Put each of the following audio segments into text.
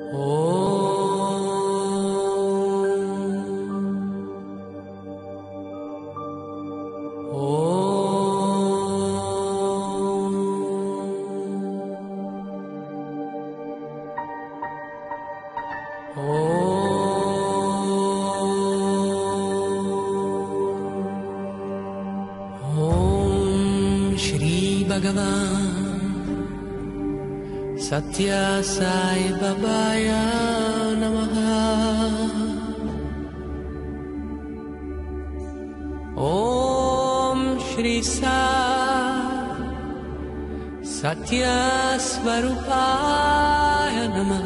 सत्य साई बाबाय नमः। ओम श्री साई सत्य स्वरूपाय नमः।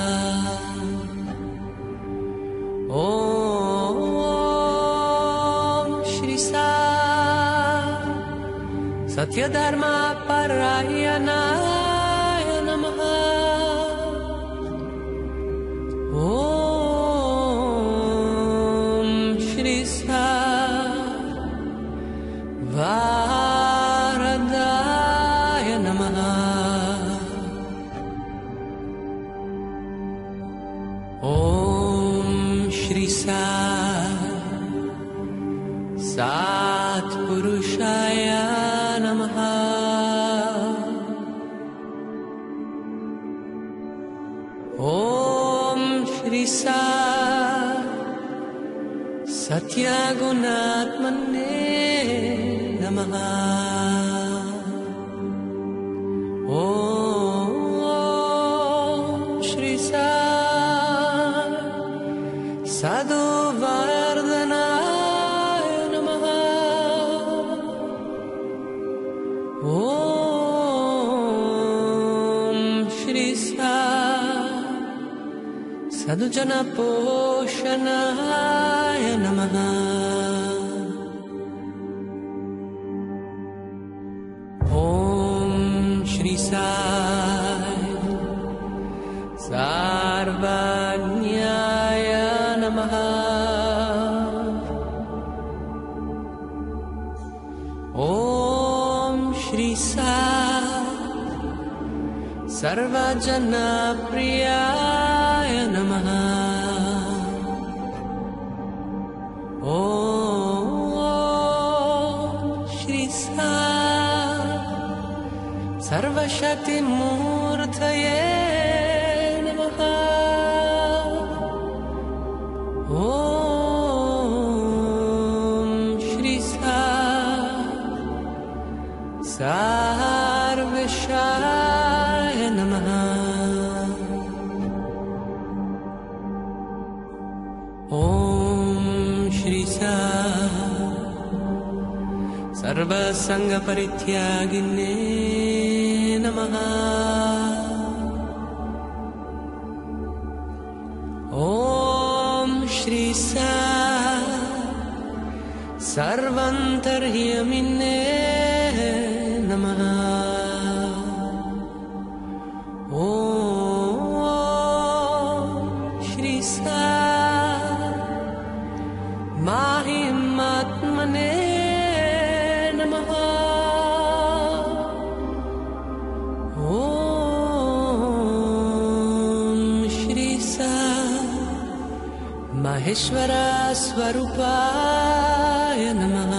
ओम श्री साई सत्य धर्म परायणाय नमः। ओम श्री साई वरदाय नमः। ओम श्री साई सत्पुरुषाय नमः। ओम श्री साई सत्य गुणात्मने नमः। ओम श्री साई साधु वर्धनाय नमः। ओम श्री साई साधुजन पोषणाय नमः। ओम श्री साई सर्वज्ञाय नमः। ओम श्री साई सर्वजन प्रियाय नमः। ओम श्री साई सर्वशक्ति मूर्तये नमः। ओम श्री साई सर्वेशाय नमः। ओम श्री साई सर्वसंग परित्यागिने नमः। ओम श्री साई सर्वांतर्यामिने नमः। ओम श्री साई माहिमात्मने नमः। ओम श्री साई महेश्वर स्वरूपाय नमः।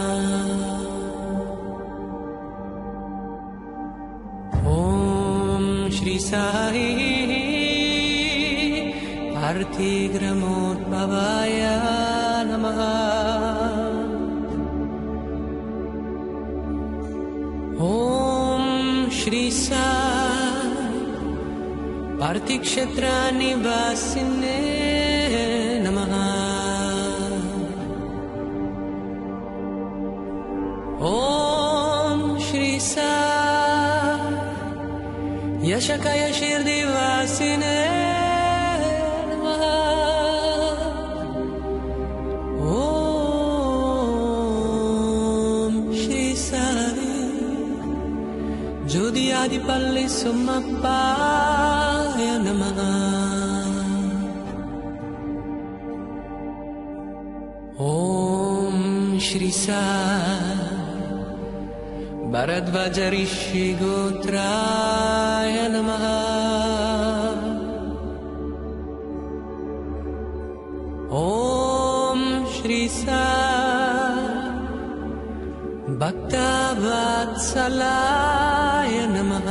ओम श्री साई पार्थिग्रमोद्भवाय नमः। ओम श्री साई पार्थिक्षेत्र निवासिने नमः। ओम श्री साई यशकय शिर्दिवासिने नमः। ओम श्री साई ज्योति आदिपल्ली सुमप्पाय नमः। ओम श्री साई भरद्वाज ऋषि गोत्राय नमः। ॐ श्री साई भक्तवत्सलाय नमः।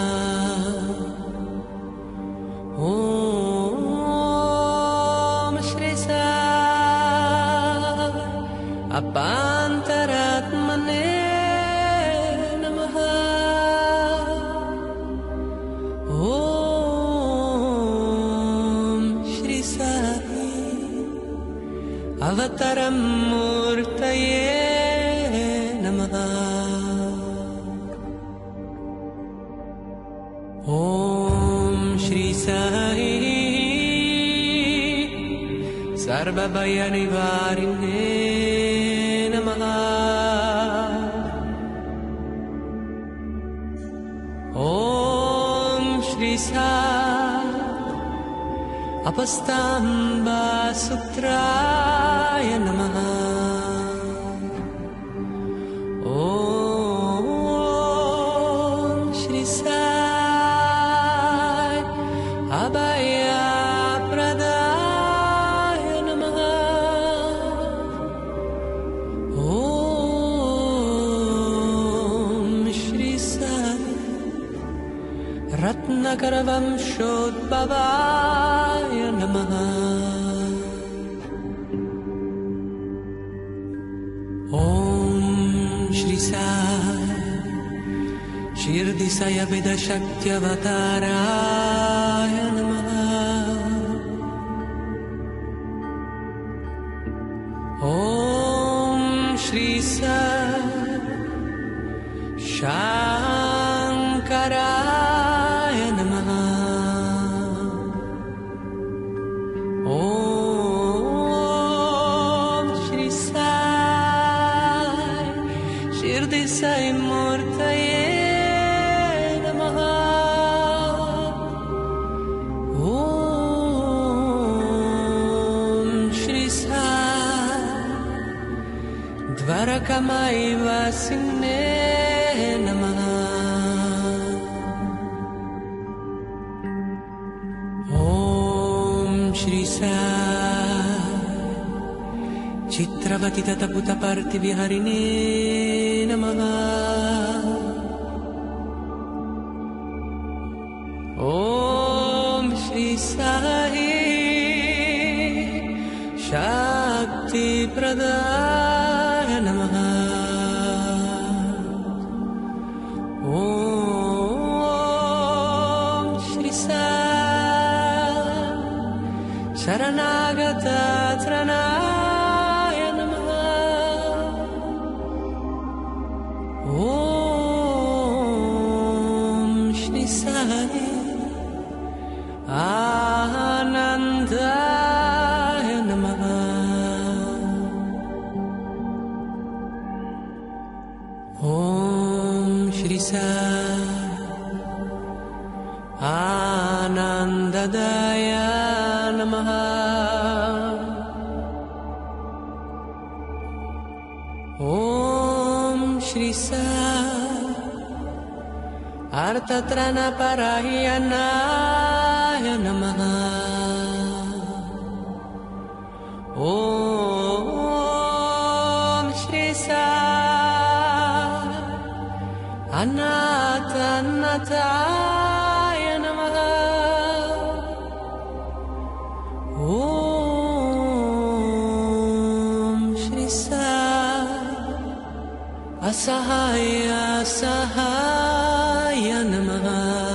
ॐ श्री साई अपान्तरात्मने नमः। ॐ श्री साई अवतारमूर्तये नमः। ॐ श्री साई सर्वभयनिवारिणे नमः। ॐ श्री साई अपस्ताम्बासूत्राय नमः। ॐ श्री साई अभयप्रदाय नमः। ॐ श्री साई रत्नकरवंशोद्भवाय नमः। ॐ श्री साई शिर्दिशयविदशक्त्यवताराय नमः। ॐ श्री साई शंकराय नमः। ॐ श्री साई शिर्दिसाईमूर्तये नमः। ॐ श्री साई द्वारकामाईवासिने नमः। ॐ श्री साई चित्रवती ततपुतपर्तिविहरिणे नमः। ॐ श्री साई शक्तिप्रदाय नमः। ॐ श्री साई शरणागतत्रणाय नमः। ॐ श्री साई आनन्दाय नमः। ॐ श्री साई आनन्ददाय नमः। ॐ श्री साई अर्थत्राणपरायणाय नमः। ॐ श्री साई अनाथाय नमः। ॐ श्री साई असहाय नमः।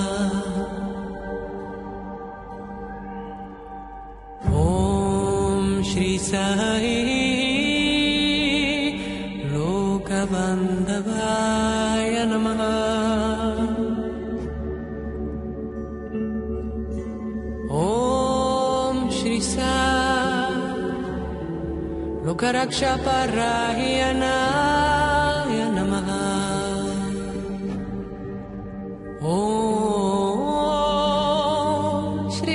ॐ श्री साई लोकबान्धवाय नमः। ॐ श्री साई लोकरक्षापरायणाय नमः। ॐ श्री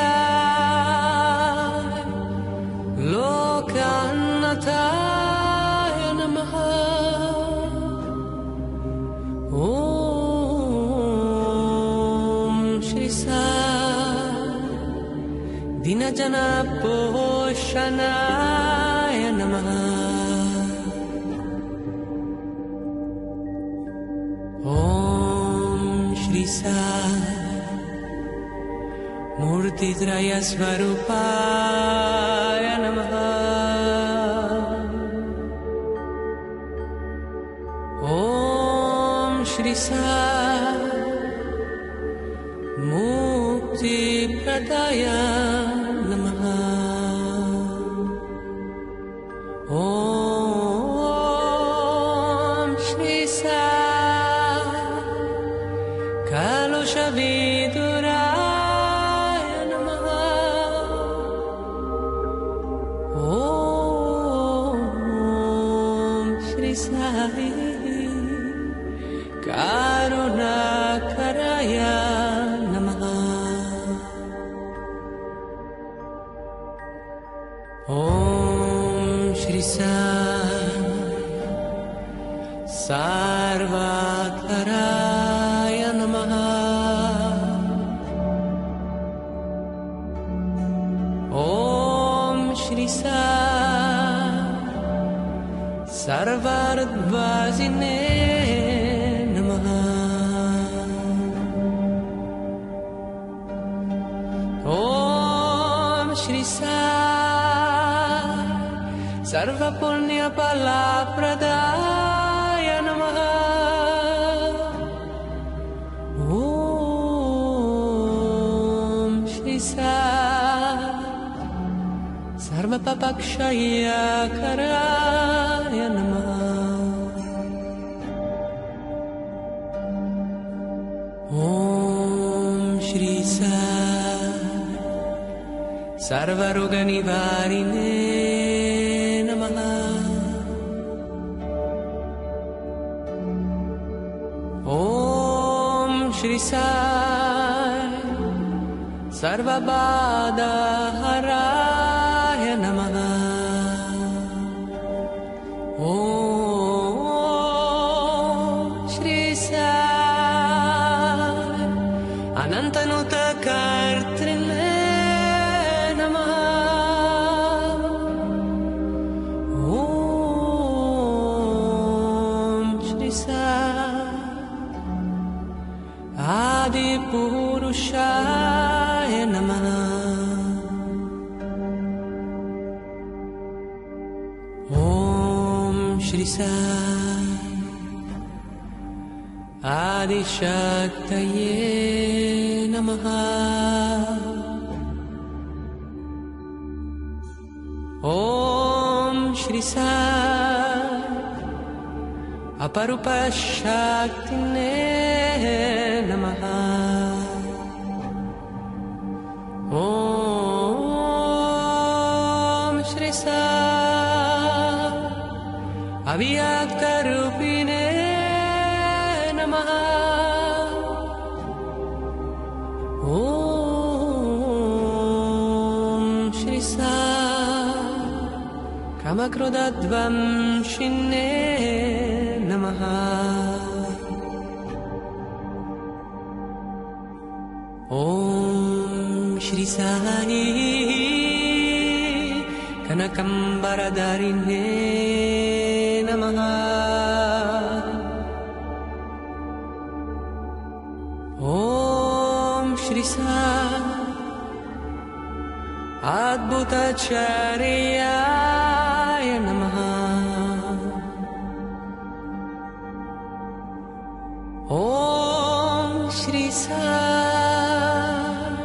साई लोकान्नताय नमः। ॐ श्री साई दीनजनपोषणाय सुदर्शनाय नमः। ॐ श्री साई मूर्तित्रय स्वरूपाय नमः। ॐ श्री साई मुक्तिप्रदाय नमः। ॐ श्री साई कलुषविदुराय नमः। ॐ श्री साई करुणाकराय नमः। ॐ श्री साई सर्वात्मराय नमः। ॐ श्री साई सर्वार्थवासिने नमः। ॐ श्री साई सर्वपुण्यफलप्रदाय नमः। ॐ श्री साई सर्वपापक्षयकराय नमः। ॐ श्री साई सर्वरोगनिवारिणे नमः। ॐ श्री साई सर्वबाधाहराय नमः। ॐ श्री साई अनन्तनुतकर्तृने नमः। ॐ श्री साई आदिपुरुषाय नमः। ॐ श्री साई आदिशक्तये नमः। ॐ श्री साई अपरूपशक्तिने नमः। ॐ श्री साई अव्यक्तरूपिणे नमः। ॐ श्री साई कामक्रोधध्वंसिने नमः। ॐ श्री साई कनकम्बरधारिणे नमः। ॐ श्री साई अद्भुतचर्याय नमः। ॐ श्री साई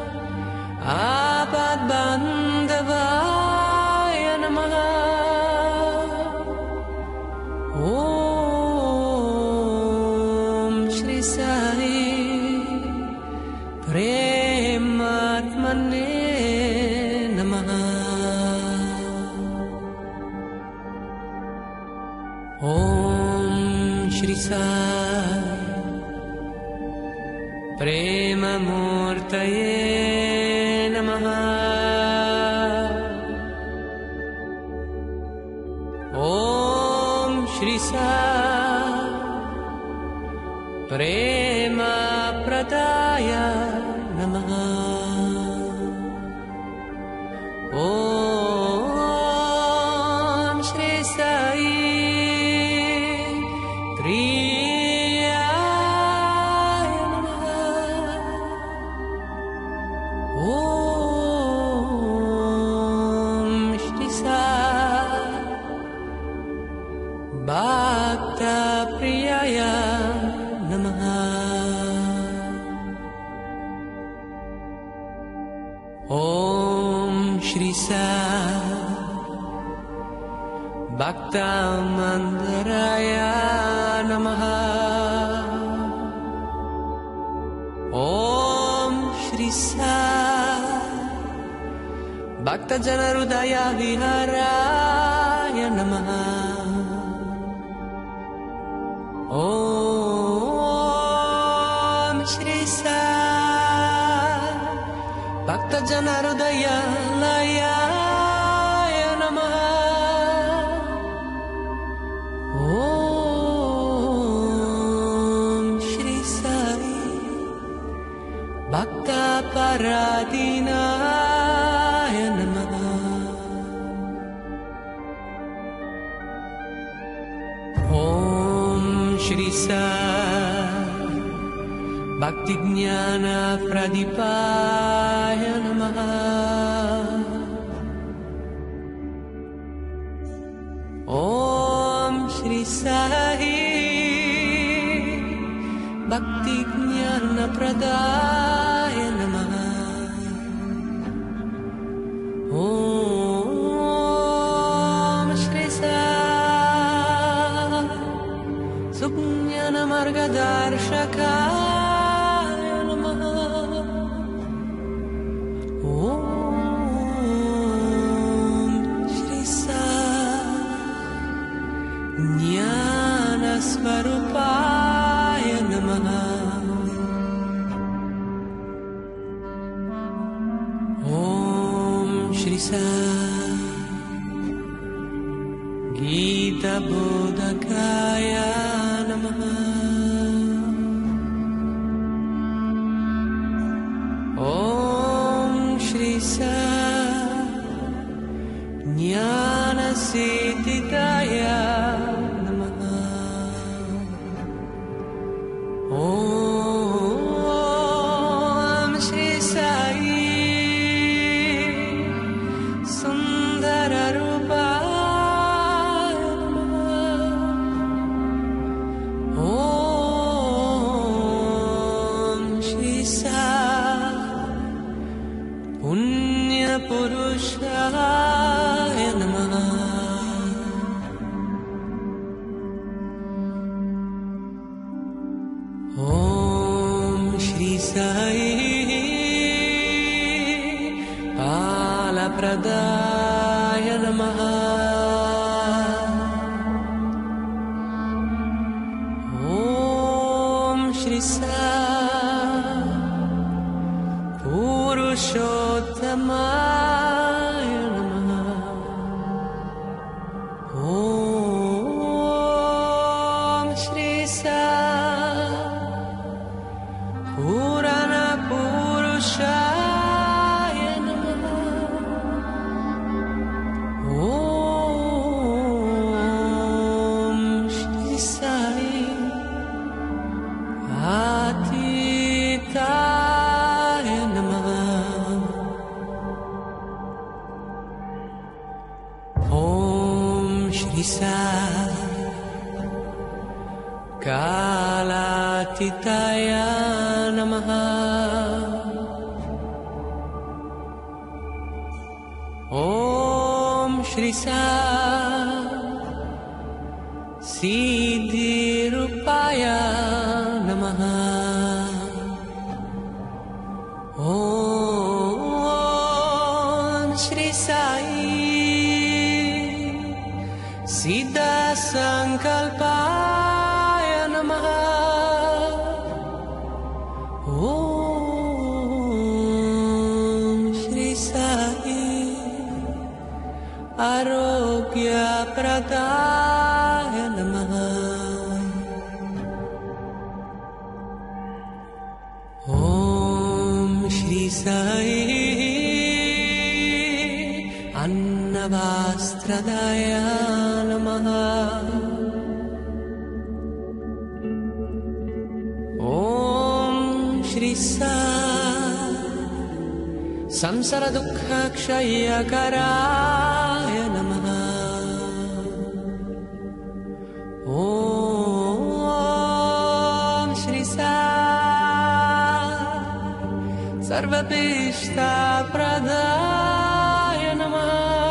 आपद्बान्धवाय नमः। ॐ श्री साई प्रेमात्मने नमः। ॐ श्री साई प्रेममूर्तये नमः। ॐ श्री साई प्रेमप्रदाय नमः। ॐ ॐ श्री साई भक्तमंदराय नमः। ॐ श्री साई भक्तजनहृदय विहाराय नमः। ॐ श्री साई भक्तजनहृदय लयाय नमः। ॐ श्री साई भक्तपराधीनाय नमः। ॐ श्री साई भक्ति ज्ञान प्रदीपाय नमः। ॐ श्री साई भक्ति ज्ञान प्रदाय नमः। ॐ श्री साई सुज्ञान मार्गदर्शकाय नमः। ॐ श्री साई ज्ञान स्वरूपाय नमः। ॐ श्री साई गीता बोधकाय नमः। ॐ श्री साई ज्ञान सिद्धिदाय नमः। ॐ श्री साई सुंदर रूपाय नमः। ॐ श्री साई पुण्य पुरुषाय नमः। ॐ श्री साई कालप्रदाय नमः। ॐ श्री साई पुरुषोत्तमाय नमः। ॐ श्री साई पुराण पुरुषाय नमः। ॐ श्री साई आतीताय नमः। ॐ श्री साई कालातीताय नमः। ॐ श्री साई सिद्धिरूपाय नमः। ॐ श्री साई सिद्ध संकल्पाय नमः। ॐ श्री साई आरोग्य प्रदाय नमः। ॐ श्री साई अन्नवस्त्रदाय नमः। ॐ श्री साई संसार दुःख क्षयकराय नमः। ॐ श्री साई सर्वभीष्टप्रदाय नमः।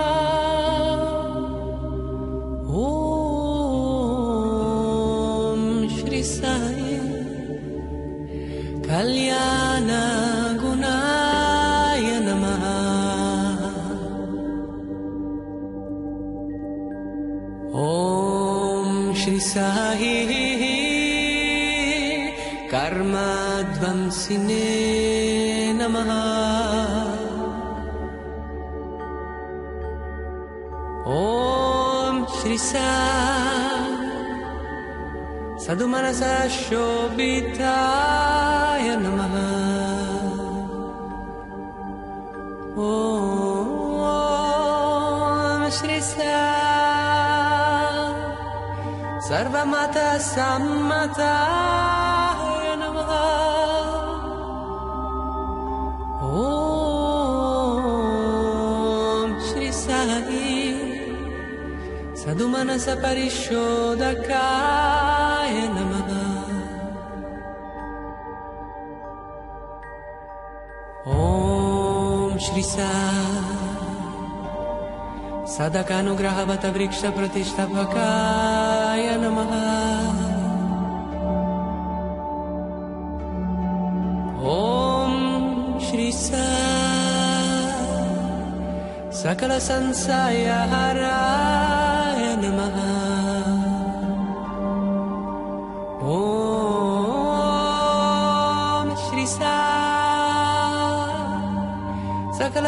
ॐ श्री साई कल्याण गुणाय नमः। ॐ श्री साई कर्मध्वंसिने नमः। ॐ श्री साई सद्मनस शोभिताय नमः। ॐ श्री साई सर्वमत सम्मताय नमः। ॐ श्री साई सद्मनस परिशोधकाय नमः। ॐ श्री साई सदकानुग्रहवत वृक्ष प्रतिष्ठापकाय नमः। ॐ श्री साई सकल संशयहराय नमः। ॐ श्री साई सकल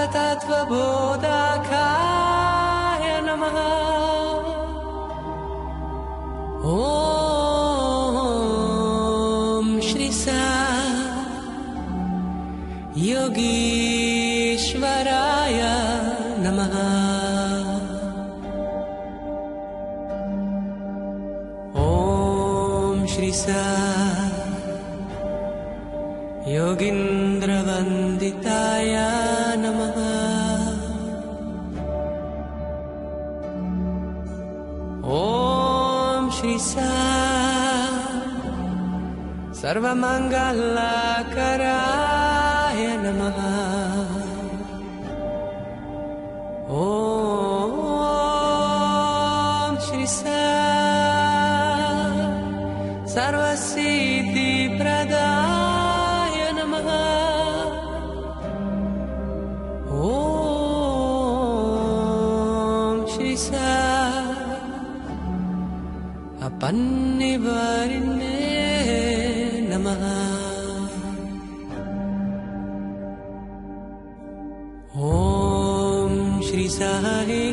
तत्वबोधकाय नमः। ॐ श्री साई योगीश्वराय नमः। ॐ श्री साई योगीन्द्रवन्दिताय नमः। ॐ श्री साई सर्वमङ्गलकराय नमः। ॐ श्री साई सर्वसिद्धिप्रदाय नमः। ॐ श्री साई अपन्निवारिणे नमः। ॐ श्री साई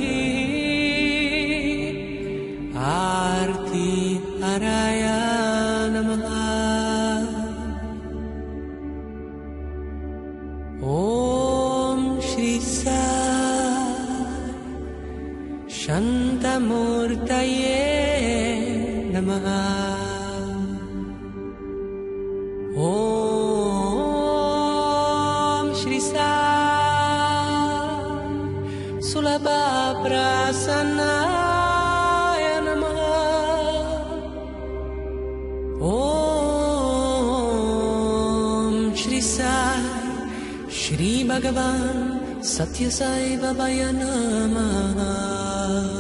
आरती हराय नमः। ॐ श्री साई शान्तमूर्तये नमः। ॐ श्री साई सुलभ प्रसन्नाय नमः। ॐ श्री साई श्री भगवान सत्य साई बाबाय नमः।